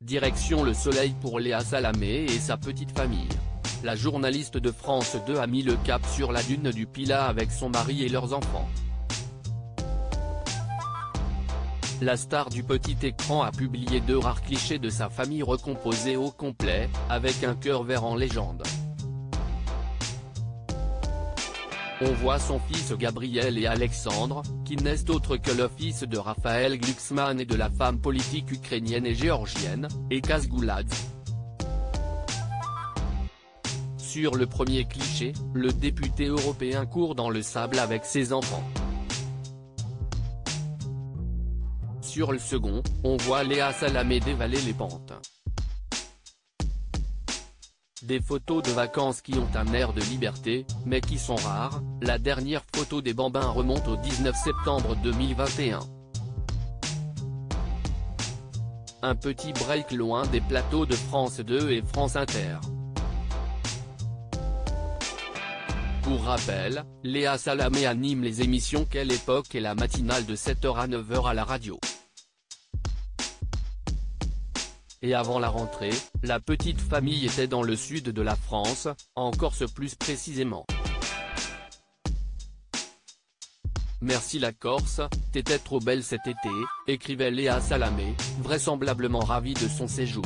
Direction le soleil pour Léa Salamé et sa petite famille. La journaliste de France 2 a mis le cap sur la dune du Pilat avec son mari et leurs enfants. La star du petit écran a publié 2 rares clichés de sa famille recomposés au complet, avec un cœur vert en légende. On voit son fils Gabriel et Alexandre, qui n'est autre que le fils de Raphaël Glucksmann et de la femme politique ukrainienne et géorgienne, Ekaz Gouladze. Sur le premier cliché, le député européen court dans le sable avec ses enfants. Sur le second, on voit Léa Salamé dévaler les pentes. Des photos de vacances qui ont un air de liberté, mais qui sont rares. La dernière photo des bambins remonte au 19 septembre 2021. Un petit break loin des plateaux de France 2 et France Inter. Pour rappel, Léa Salamé anime les émissions Quelle époque et la matinale de 7h à 9h à la radio. Et avant la rentrée, la petite famille était dans le sud de la France, en Corse plus précisément. Merci la Corse, t'étais trop belle cet été, écrivait Léa Salamé, vraisemblablement ravie de son séjour.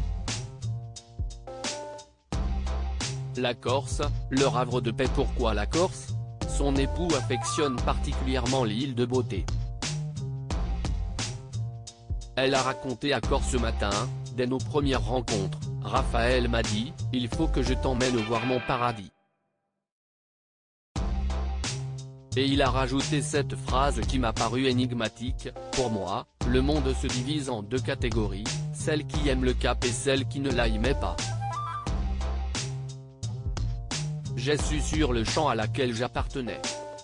La Corse, leur havre de paix. Pourquoi la Corse? Son époux affectionne particulièrement l'île de Beauté. Elle a raconté à Corse ce matin: dès nos premières rencontres, Raphaël m'a dit, il faut que je t'emmène voir mon paradis. Et il a rajouté cette phrase qui m'a paru énigmatique: pour moi, le monde se divise en 2 catégories, celles qui aiment le Cap et celles qui ne l'aimaient pas. J'ai su sur le champ à laquelle j'appartenais.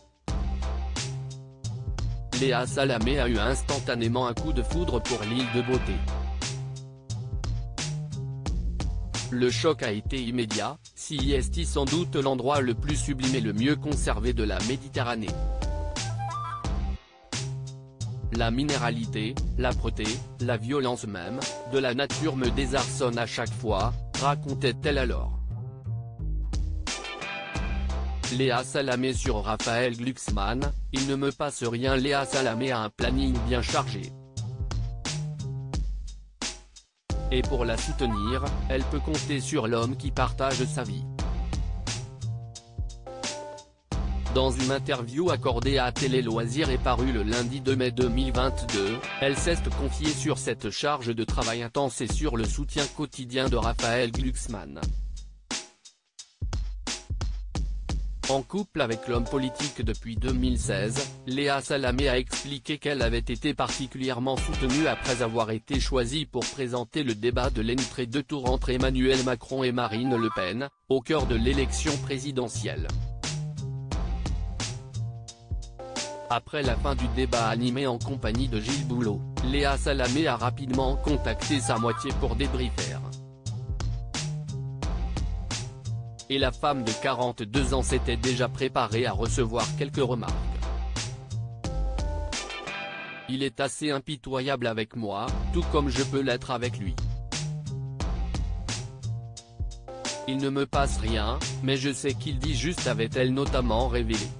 Léa Salamé a eu instantanément un coup de foudre pour l'île de Beauté. Le choc a été immédiat, si est sans doute l'endroit le plus sublime et le mieux conservé de la Méditerranée. La minéralité, l'âpreté, la violence même, de la nature me désarçonne à chaque fois, racontait-elle alors. Léa Salamé sur Raphaël Glucksmann, il ne me passe rien. Léa Salamé a un planning bien chargé. Et pour la soutenir, elle peut compter sur l'homme qui partage sa vie. Dans une interview accordée à Télé Loisirs et parue le lundi 2 mai 2022, elle s'est confiée sur cette charge de travail intense et sur le soutien quotidien de Raphaël Glucksmann. En couple avec l'homme politique depuis 2016, Léa Salamé a expliqué qu'elle avait été particulièrement soutenue après avoir été choisie pour présenter le débat de l'entrée de tour entre Emmanuel Macron et Marine Le Pen, au cœur de l'élection présidentielle. Après la fin du débat animé en compagnie de Gilles Boulot, Léa Salamé a rapidement contacté sa moitié pour débriefer. Et la femme de 42 ans s'était déjà préparée à recevoir quelques remarques. Il est assez impitoyable avec moi, tout comme je peux l'être avec lui. Il ne me passe rien, mais je sais qu'il dit juste, avait-elle notamment révélé.